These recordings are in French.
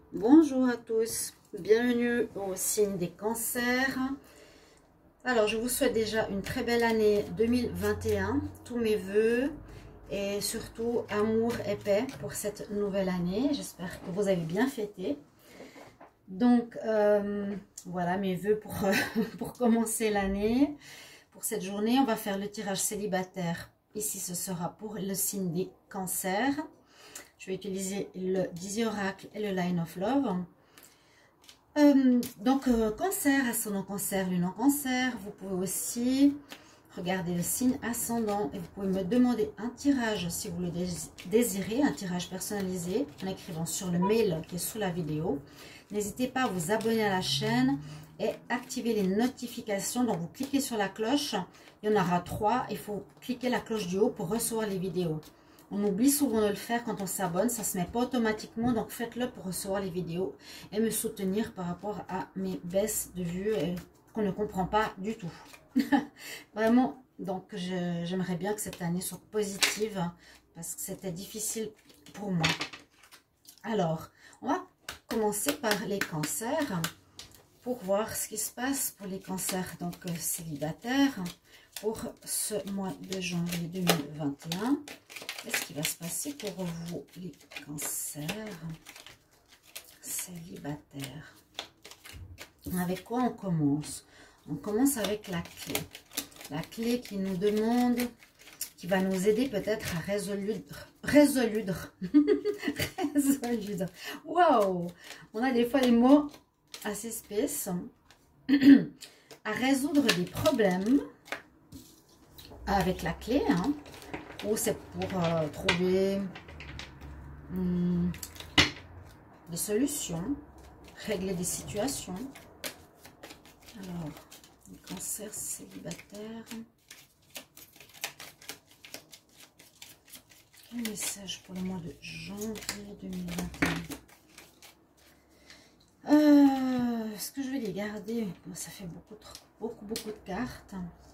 Bonjour à tous, bienvenue au signe des cancers. Alors je vous souhaite déjà une très belle année 2021, tous mes voeux et surtout amour et paix pour cette nouvelle année. J'espère que vous avez bien fêté. Donc voilà mes voeux pour, pour commencer l'année. Pour cette journée, on va faire le tirage célibataire. Ici ce sera pour le signe des cancers. Je vais utiliser le Dizzy Oracle et le Line of Love. Cancer, ascendant cancer, lune en cancer. Vous pouvez aussi regarder le signe ascendant et vous pouvez me demander un tirage si vous le désirez, un tirage personnalisé en écrivant sur le mail qui est sous la vidéo. N'hésitez pas à vous abonner à la chaîne et activer les notifications. Donc vous cliquez sur la cloche, il y en aura 3. Il faut cliquer la cloche du haut pour recevoir les vidéos. On oublie souvent de le faire quand on s'abonne, ça ne se met pas automatiquement, donc faites-le pour recevoir les vidéos et me soutenir par rapport à mes baisses de vues qu'on ne comprend pas du tout. Vraiment, donc j'aimerais bien que cette année soit positive parce que c'était difficile pour moi. Alors, on va commencer par les cancers pour voir ce qui se passe pour les cancers donc célibataires pour ce mois de janvier 2021. Qu'est-ce qui va se passer pour vous, les cancers célibataires? Avec quoi on commence? On commence avec la clé. La clé qui nous demande, qui va nous aider peut-être à résoudre. Waouh! On a des fois des mots assez spéciaux. À résoudre des problèmes avec la clé, hein. Ou c'est pour trouver des solutions, régler des situations. Alors, les cancers célibataires. Quel message pour le mois de janvier 2021? Est-ce que je vais les garder? Ça fait beaucoup de cartes.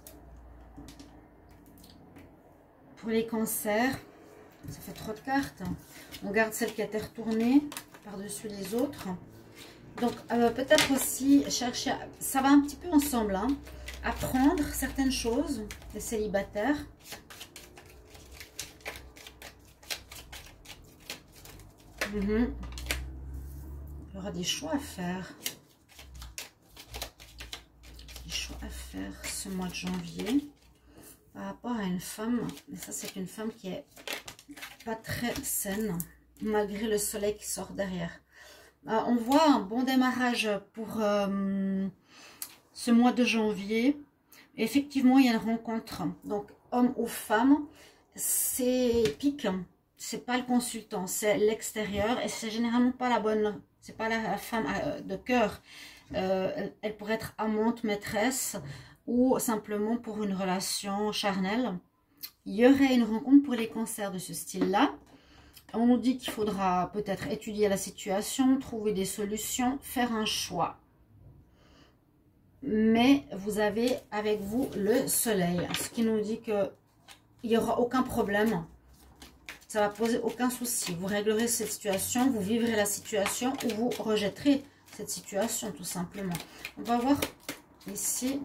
Pour les cancers, ça fait trop de cartes. On garde celle qui a été retournée par-dessus les autres. Donc, peut-être aussi chercher, ça va un petit peu ensemble, hein, apprendre certaines choses, les célibataires. Il y aura des choix à faire. Des choix à faire ce mois de janvier. Par rapport à une femme, et ça c'est une femme qui est pas très saine, malgré le soleil qui sort derrière. On voit un bon démarrage pour ce mois de janvier. Effectivement, il y a une rencontre. Donc, homme ou femme, c'est pique. C'est pas le consultant, c'est l'extérieur. Et c'est généralement pas la bonne, c'est pas la femme de cœur. Elle pourrait être amante, maîtresse, ou simplement pour une relation charnelle. Il y aurait une rencontre pour les cancers de ce style-là. On nous dit qu'il faudra peut-être étudier la situation, trouver des solutions, faire un choix. Mais vous avez avec vous le soleil, ce qui nous dit qu'il n'y aura aucun problème. Ça va poser aucun souci. Vous réglerez cette situation, vous vivrez la situation ou vous rejetterez cette situation tout simplement. On va voir ici...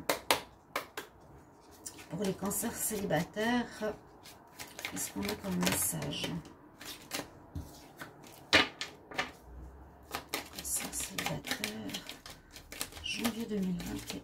Pour les cancers célibataires, qu'est-ce qu'on a comme message? Cancers célibataires, janvier 2021.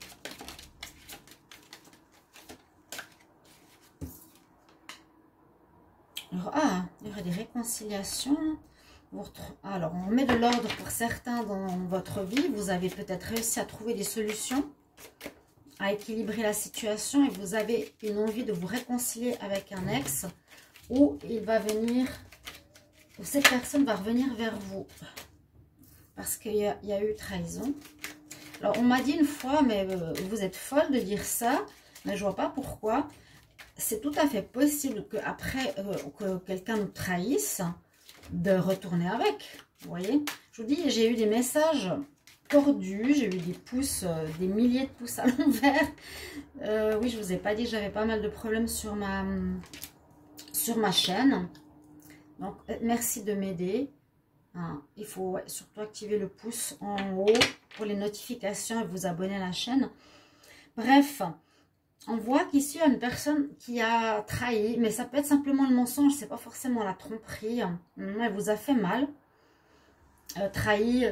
Alors, il y aurait des réconciliations. Alors, on met de l'ordre pour certains dans votre vie. Vous avez peut-être réussi à trouver des solutions, à équilibrer la situation et vous avez une envie de vous réconcilier avec un ex ou il va venir, ou cette personne va revenir vers vous parce qu'il y a eu trahison. Alors, on m'a dit une fois, mais vous êtes folle de dire ça, mais je vois pas pourquoi. C'est tout à fait possible qu'après que quelqu'un nous trahisse, de retourner avec. Vous voyez, je vous dis, j'ai eu des messages tordus, j'ai eu des pouces, des milliers de pouces à l'envers. Oui, je vous ai pas dit que j'avais pas mal de problèmes sur ma chaîne. Donc, merci de m'aider. Hein. Il faut surtout activer le pouce en haut pour les notifications et vous abonner à la chaîne. Bref, on voit qu'ici, il y a une personne qui a trahi, mais ça peut être simplement le mensonge, c'est pas forcément la tromperie. Elle vous a fait mal, trahi,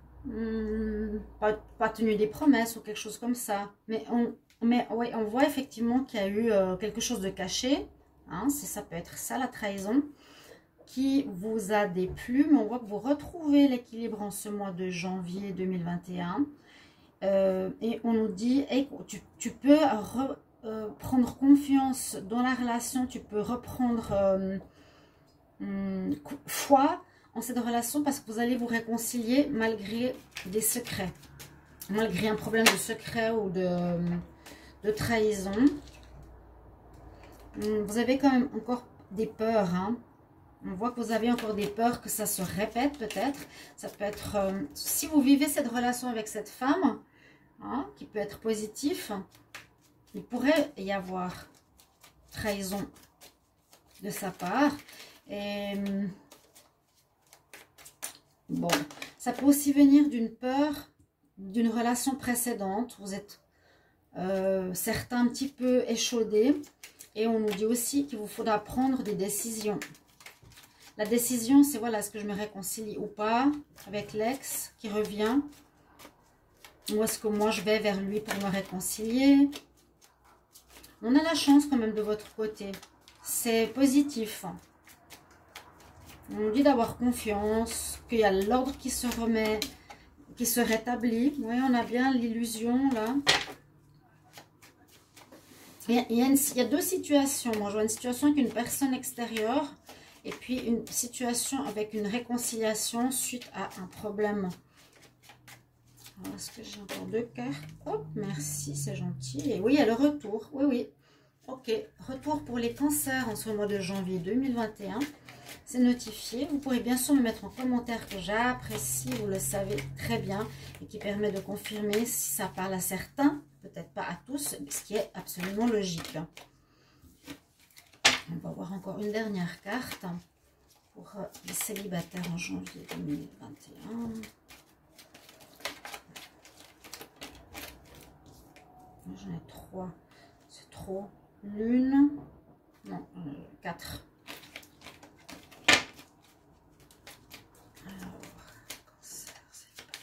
pas tenu des promesses ou quelque chose comme ça. Mais ouais, on voit effectivement qu'il y a eu quelque chose de caché. Hein, ça peut être ça la trahison qui vous a déplu. Mais on voit que vous retrouvez l'équilibre en ce mois de janvier 2021. Et on nous dit, hey, tu peux prendre confiance dans la relation, tu peux reprendre foi en cette relation parce que vous allez vous réconcilier malgré des secrets, malgré un problème de secret ou de trahison. Vous avez quand même encore des peurs, hein. On voit que vous avez encore des peurs que ça se répète peut-être. Ça peut être, si vous vivez cette relation avec cette femme, hein, qui peut être positif, il pourrait y avoir trahison de sa part. Et bon, ça peut aussi venir d'une peur, d'une relation précédente. Vous êtes certains un petit peu échaudés. Et on nous dit aussi qu'il vous faudra prendre des décisions. La décision, c'est voilà, est-ce que je me réconcilie ou pas avec l'ex qui revient? Ou est-ce que moi, je vais vers lui pour me réconcilier? On a la chance quand même de votre côté. C'est positif. On nous dit d'avoir confiance, qu'il y a l'ordre qui se remet, qui se rétablit. Oui, on a bien l'illusion là. Il y a deux situations. Moi, je vois une situation avec une personne extérieure et puis une situation avec une réconciliation suite à un problème. Est-ce que j'ai encore deux cartes? Hop, merci, c'est gentil. Et oui, il y a le retour. Oui, oui. Ok, retour pour les cancers en ce mois de janvier 2021. C'est notifié. Vous pourrez bien sûr me mettre en commentaire que j'apprécie, vous le savez très bien, et qui permet de confirmer si ça parle à certains, peut-être pas à tous, ce qui est absolument logique. On va voir encore une dernière carte pour les célibataires en janvier 2021. J'en ai 3, c'est trop. Lune, non, 4. Alors, cancer célibataire.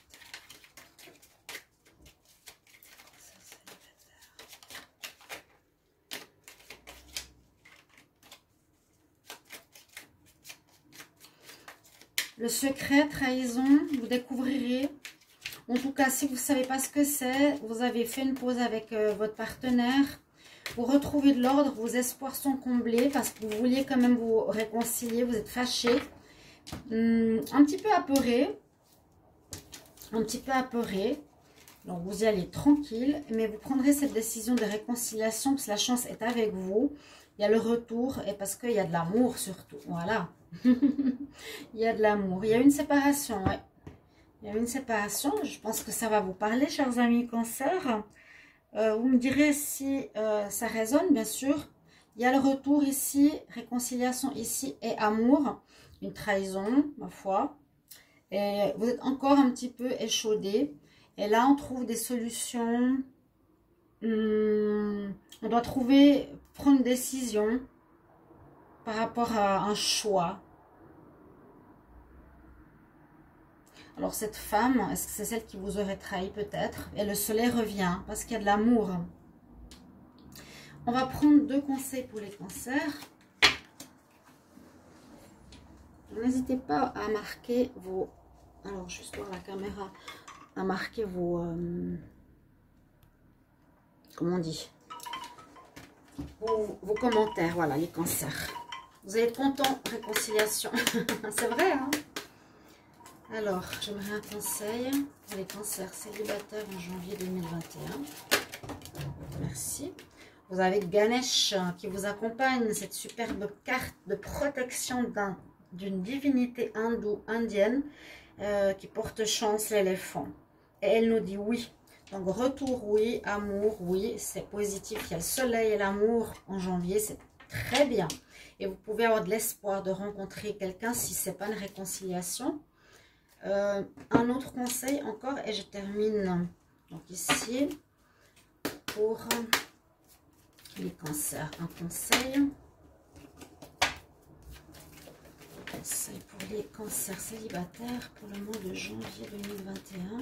Cancer célibataire. Le secret, trahison, vous découvrirez. En tout cas, si vous ne savez pas ce que c'est, vous avez fait une pause avec votre partenaire, vous retrouvez de l'ordre, vos espoirs sont comblés parce que vous vouliez quand même vous réconcilier, vous êtes fâché, un petit peu apeuré, donc vous y allez tranquille, mais vous prendrez cette décision de réconciliation parce que la chance est avec vous, il y a le retour et parce qu'il y a de l'amour surtout, voilà, il y a de l'amour, il y a une séparation, ouais. Il y a une séparation, je pense que ça va vous parler, chers amis cancer. Vous me direz si ça résonne, bien sûr. Il y a le retour ici, réconciliation ici et amour. Une trahison, ma foi. Et vous êtes encore un petit peu échaudé. Et là, on trouve des solutions. On doit prendre une décision par rapport à un choix. Alors cette femme, est-ce que c'est celle qui vous aurait trahi peut-être? Et le soleil revient parce qu'il y a de l'amour. On va prendre 2 conseils pour les cancers. N'hésitez pas à marquer vos... Alors juste voir la caméra. À marquer vos... comment on dit? Vos commentaires, voilà, les cancers. Vous allez être content, réconciliation. C'est vrai, hein? Alors, j'aimerais un conseil pour les cancers célibataires en janvier 2021. Merci. Vous avez Ganesh qui vous accompagne, cette superbe carte de protection d'une divinité hindoue, indienne, qui porte chance, l'éléphant. Et elle nous dit oui. Donc, retour, oui. Amour, oui. C'est positif. Il y a le soleil et l'amour en janvier. C'est très bien. Et vous pouvez avoir de l'espoir de rencontrer quelqu'un si ce n'est pas une réconciliation. Un autre conseil encore, et je termine donc ici pour les cancers. Un conseil pour les cancers célibataires pour le mois de janvier 2021.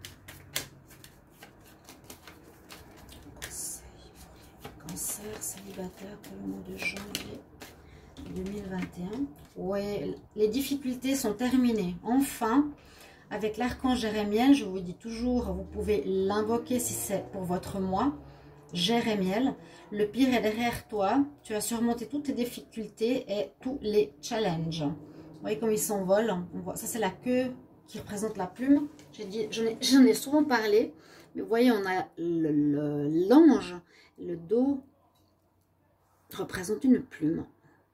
Conseil pour les cancers célibataires pour le mois de janvier 2021. Ouais, les difficultés sont terminées. Enfin, avec l'archange Jérémiel, je vous dis toujours, vous pouvez l'invoquer si c'est pour votre mois. Jérémiel, le pire est derrière toi. Tu as surmonté toutes tes difficultés et tous les challenges. Vous voyez comme ils s'envolent. Ça, c'est la queue qui représente la plume. J'en ai souvent parlé. Mais vous voyez, on a l'ange. Le dos représente une plume.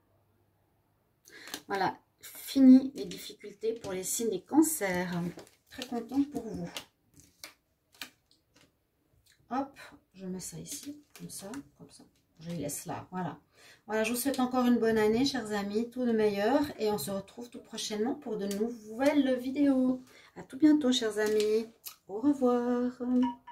Voilà, fini les difficultés pour les signes des cancers. Très contente pour vous. Hop, je mets ça ici, comme ça. Je les laisse là, voilà. Voilà, je vous souhaite encore une bonne année, chers amis, tout le meilleur. Et on se retrouve tout prochainement pour de nouvelles vidéos. À tout bientôt, chers amis. Au revoir.